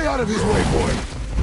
out of his way, boy!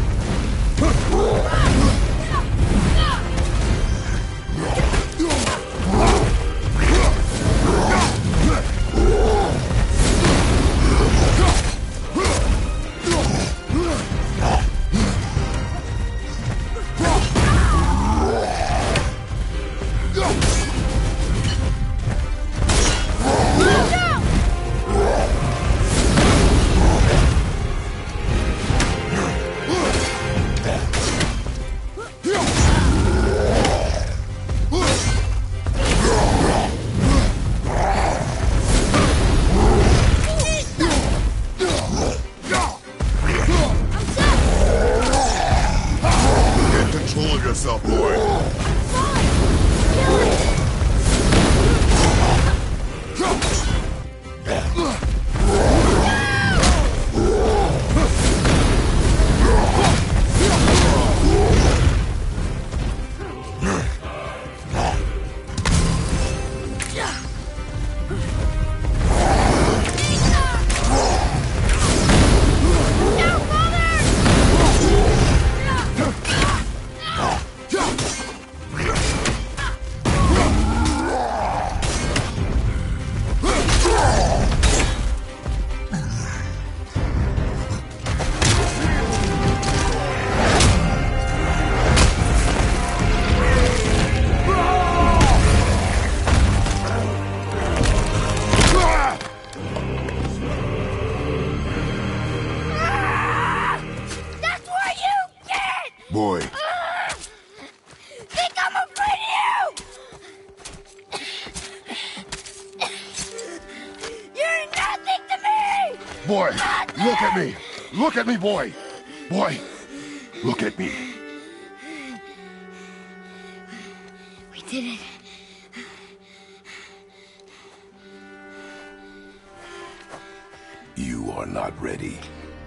Boy. Think I'm afraid of you! You're nothing to me! Boy, nothing! look at me! Look at me, boy! Boy, look at me. We did it. You are not ready.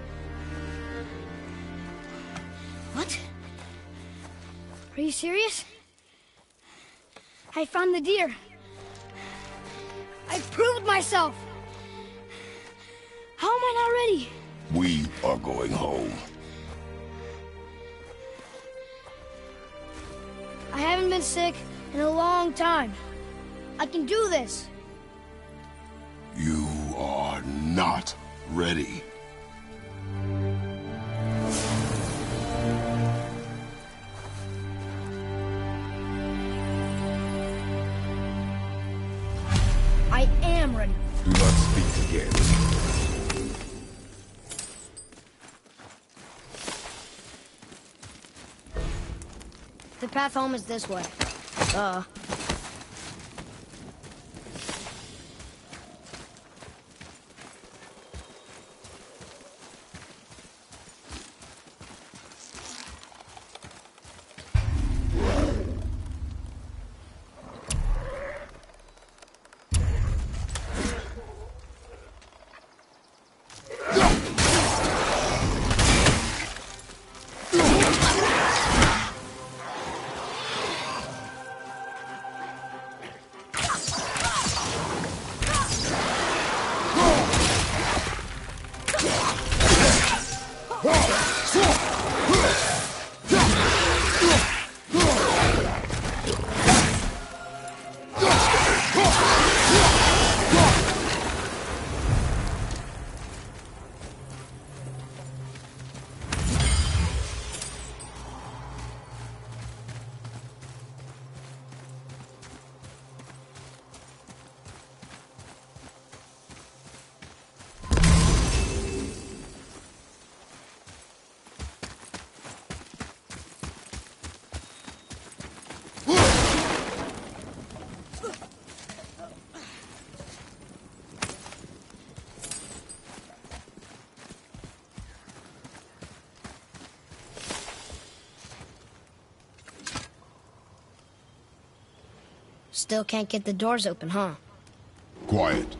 What? Are you serious? I found the deer. I proved myself. How am I not ready? We are going home. I haven't been sick in a long time. I can do this. You are not ready. I am ready. Do not speak again. The path home is this way. Still can't get the doors open, huh? Quiet.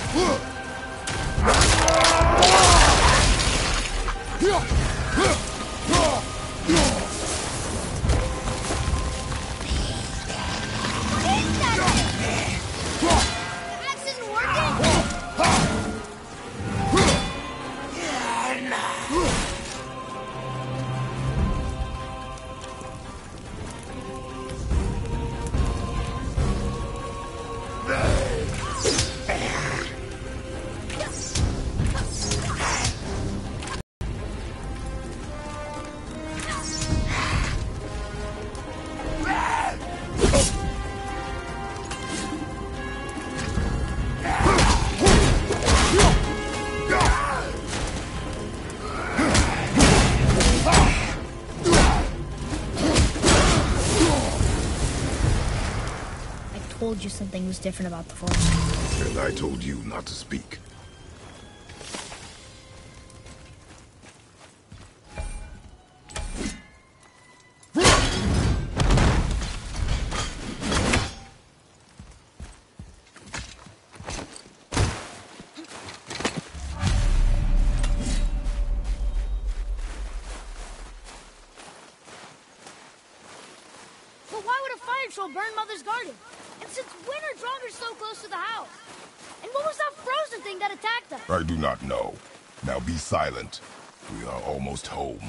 I told you something was different about the Force. And I told you not to speak. But why would a fire troll burn Mother's garden? And since when are Draugr so close to the house? And what was that frozen thing that attacked us? I do not know. Now be silent. We are almost home.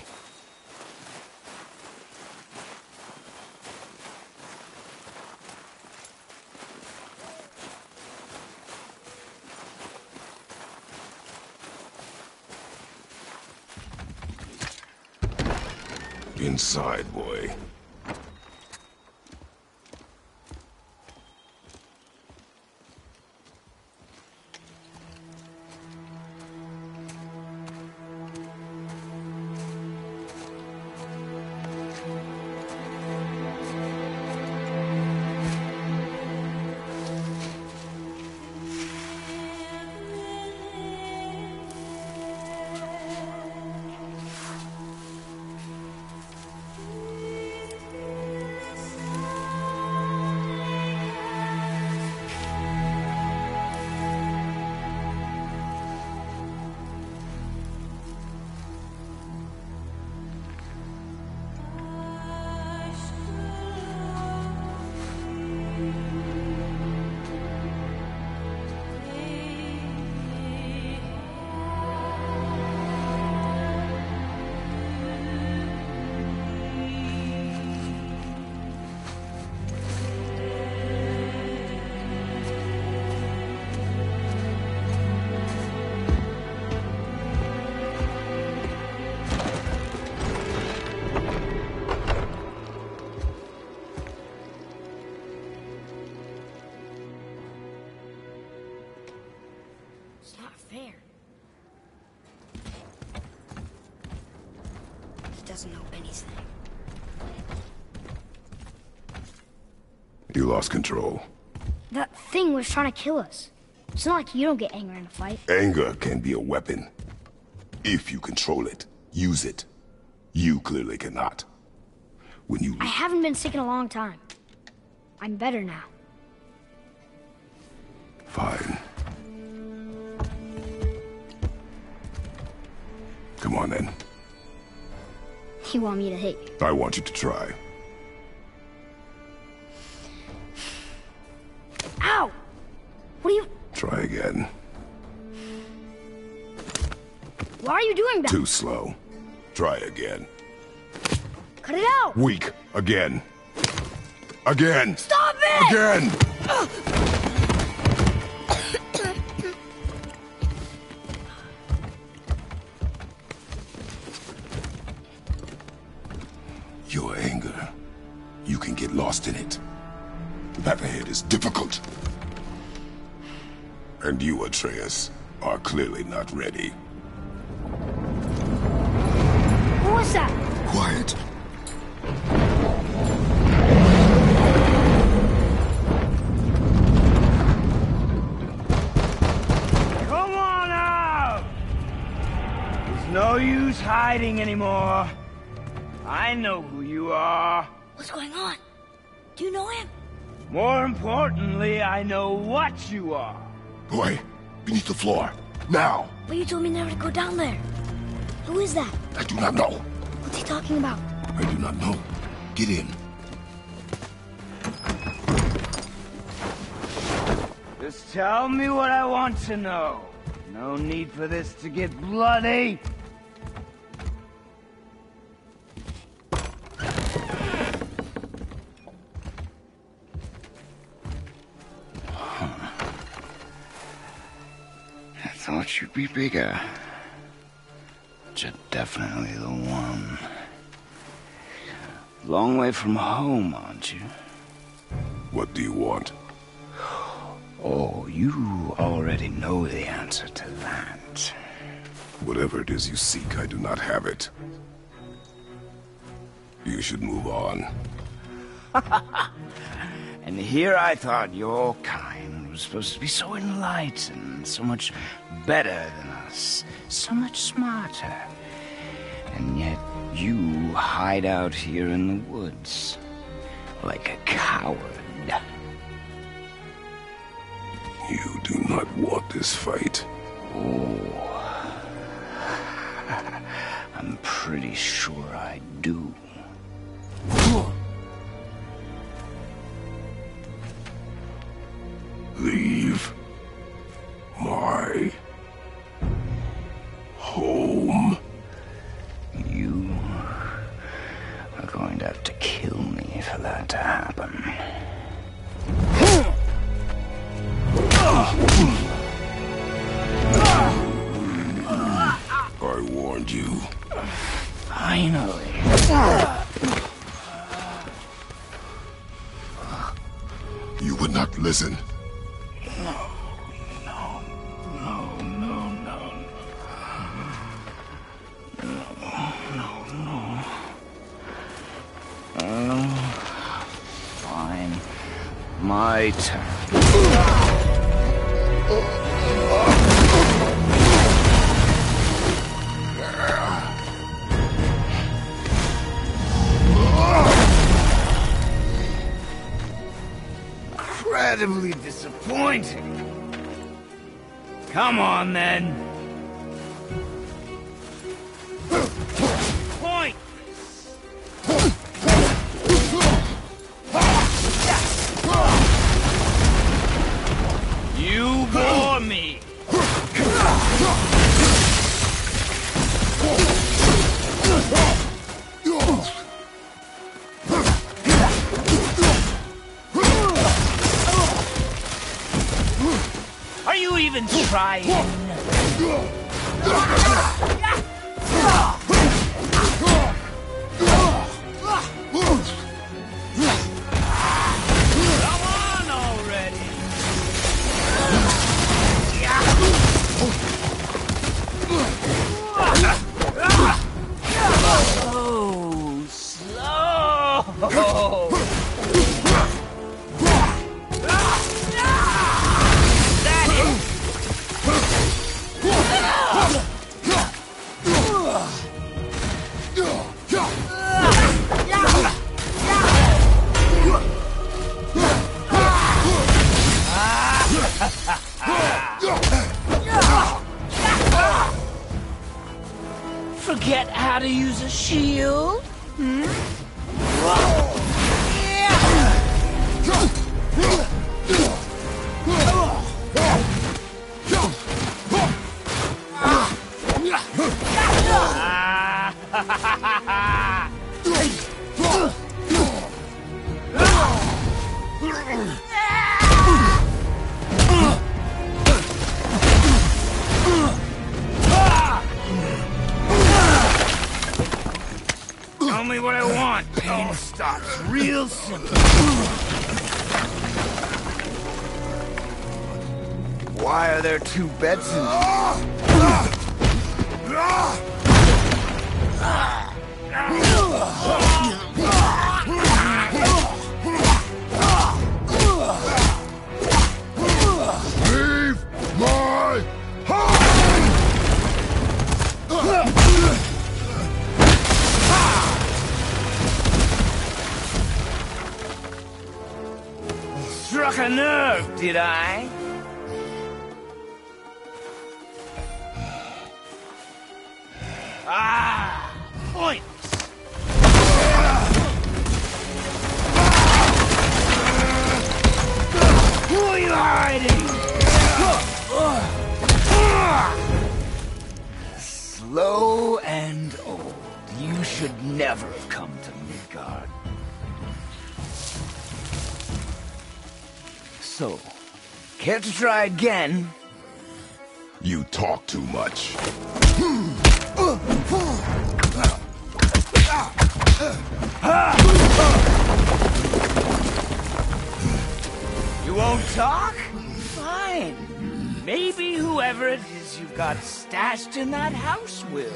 Inside, boy. It's not fair. He doesn't know anything. You lost control. That thing was trying to kill us. It's not like you don't get angry in a fight. Anger can be a weapon. If you control it, use it. You clearly cannot. When you... I haven't been sick in a long time. I'm better now. Fine. Come on, then. You want me to hit you? I want you to try. Ow! What are you... Try again. Why are you doing that? Too slow. Try again. Cut it out! Weak. Again. Again! Stop it! Again! Your anger. You can get lost in it. The path ahead is difficult. And you, Atreus, are clearly not ready. What was that? Quiet. Come on out! There's no use hiding anymore. I know who you are. What's going on? Do you know him? More importantly, I know what you are. Boy, Beneath the floor. Now! But you told me never to go down there. Who is that? I do not know. What's he talking about? I do not know. Get in. Just tell me what I want to know. No need for this to get bloody. I thought you'd be bigger. But you're definitely the one. Long way from home, aren't you? What do you want? Oh, you already know the answer to that. Whatever it is you seek, I do not have it. You should move on. And here I thought your kind was supposed to be so enlightened, so much better than us, so much smarter. And yet you hide out here in the woods, like a coward. You do not want this fight. Oh, I'm pretty sure I do. Leave my home. You are going to have to kill me for that to happen. I warned you. Finally. You would not listen. Fine. My turn. Incredibly disappointing. Come on, then. Point! You bore me. Are you even trying? Come on already. Oh, slow. Forget how to use a shield? Tell me what I want. Pain stops real simple. Why are there two beds in Leave my home! Struck a nerve, did I? Ah, points. Who are you hiding? Slow and old. You should never have come to Midgard. So, care to try again? You talk too much. You won't talk? Fine. Maybe whoever it is you've got stashed in that house will.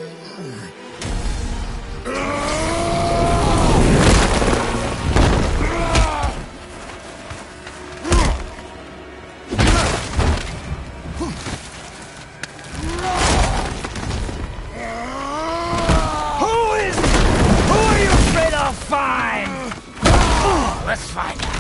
Who are you afraid I'll find? Let's find out.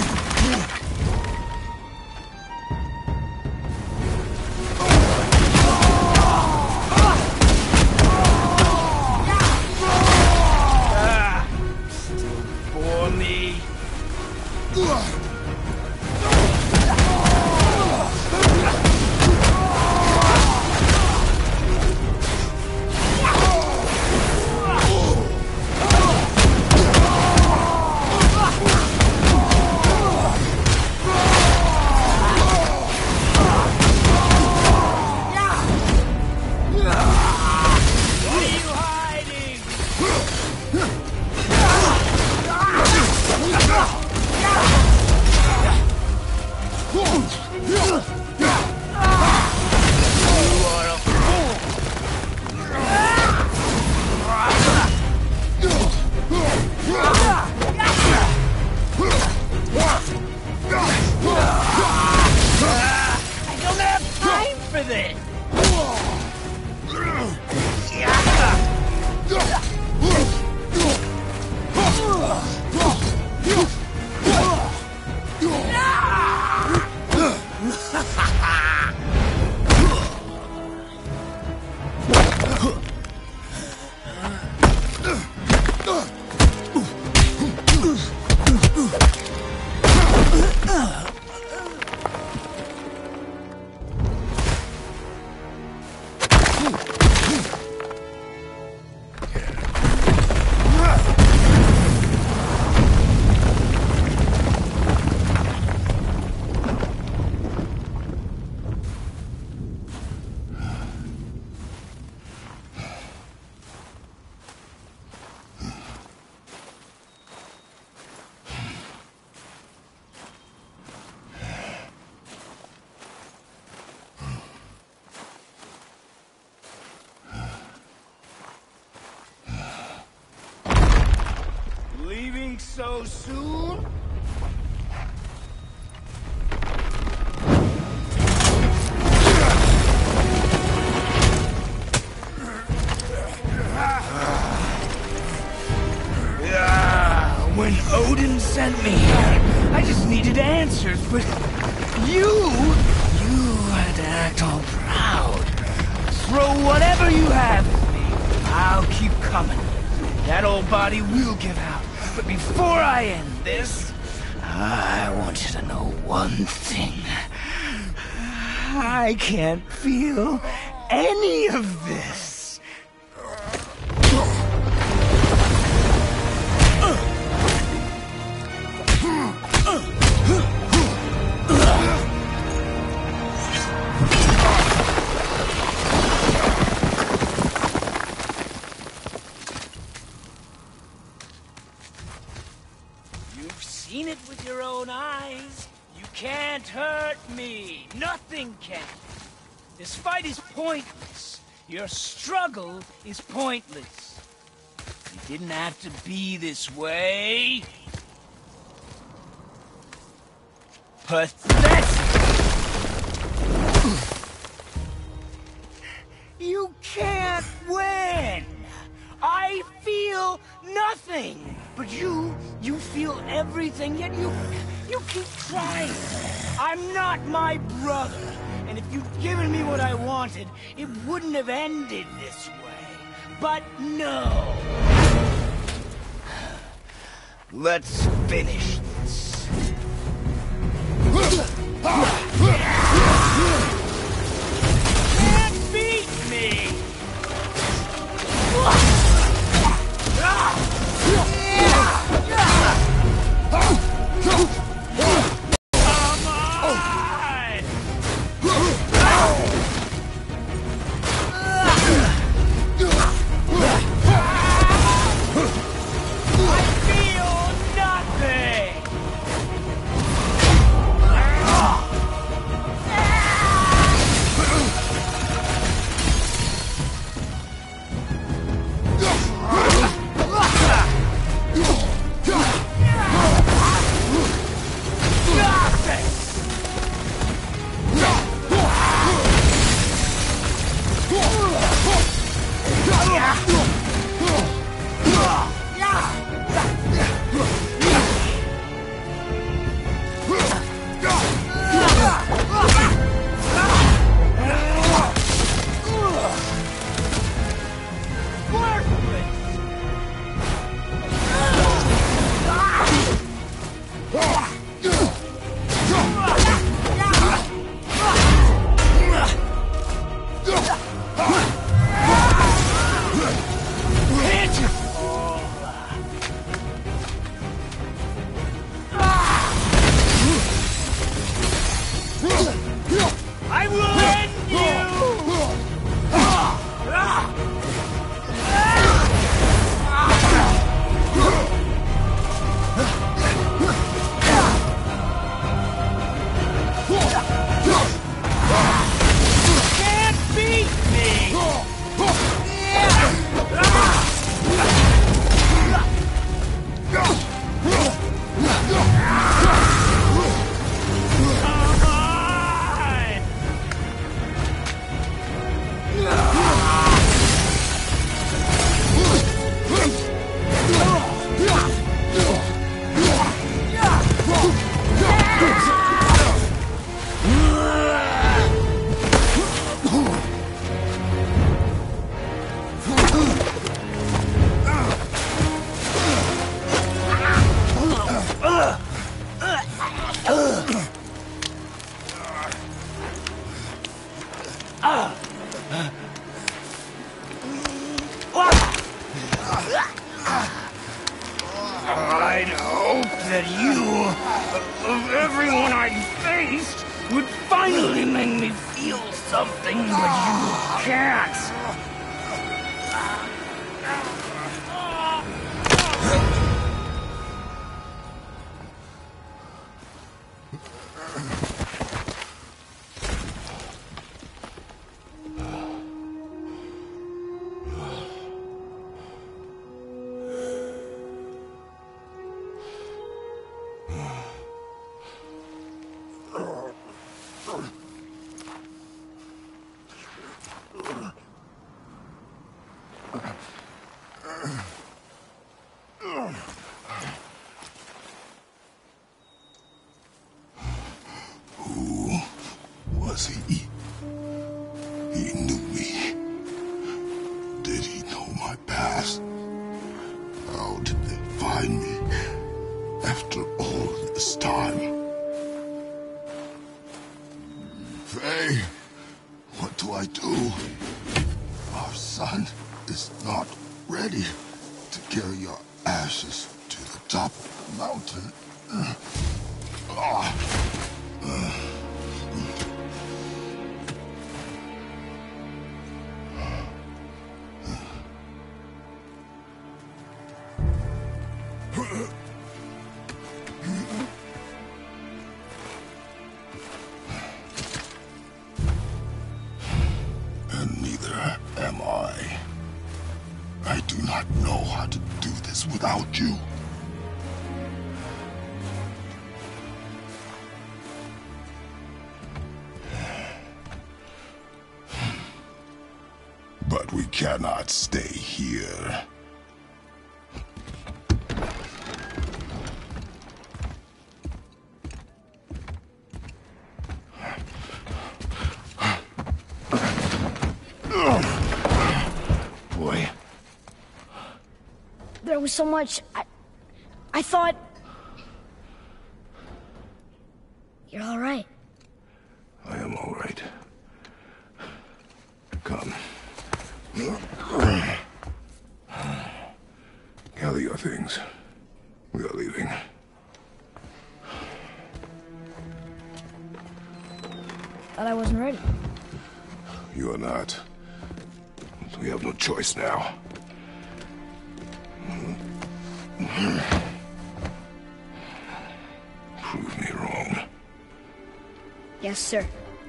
Leaving so soon? When Odin sent me here, I just needed answers, but you had to act all proud. Throw whatever you have at me. I'll keep coming. That old body will give out. But before I end this, I want you to know one thing. I can't feel any of this. Seen it with your own eyes. You can't hurt me. Nothing can. This fight is pointless. Your struggle is pointless. You didn't have to be this way. Pathetic. You can't win. I feel nothing. But you feel everything, yet you keep trying. I'm not my brother. And if you'd given me what I wanted, it wouldn't have ended this way. but no. Let's finish this. Can't beat me! I'd hope that you, of everyone I faced, would finally make me feel something, but you can't. Was he? He knew me. Did he know my past? How did they find me after all this time? Faye, what do I do? Our son is not ready to carry your ashes to the top of the mountain. And neither am I. I do not know how to do this without you. But we cannot stay here. Boy, was so much. I thought... You're all right. I am all right. Come. Gather your things. We are leaving. Thought I wasn't ready. You are not. We have no choice now. Prove me wrong. Yes, sir.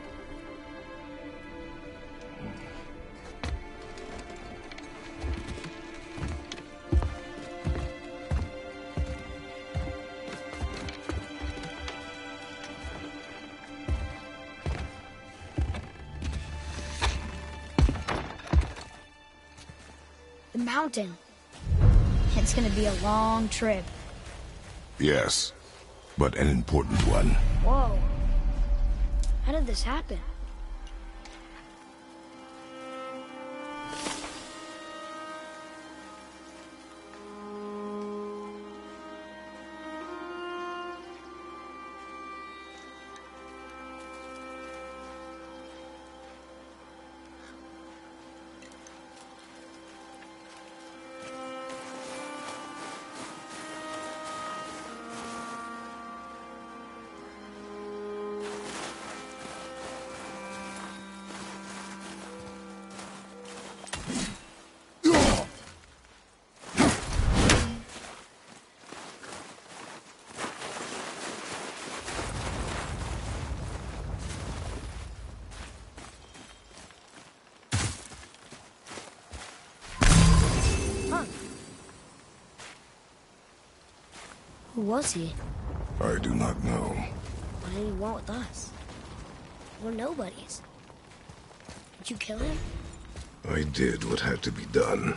The mountain. It's gonna be a long trip. Yes, but an important one. Whoa. How did this happen? Who was he? I do not know. What did he want with us? We're nobodies. Did you kill him? I did what had to be done.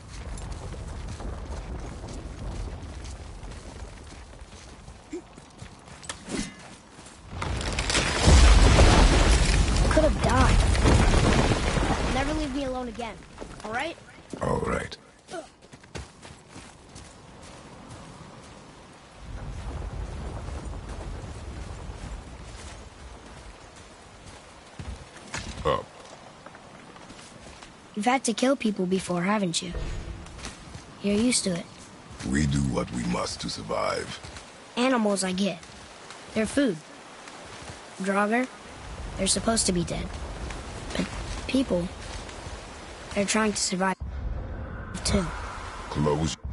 I could have died. Never leave me alone again, all right? All right. Up. You've had to kill people before, haven't you? You're used to it. We do what we must to survive. Animals, I get. They're food. Draugr, they're supposed to be dead. But people, they're trying to survive, too. Close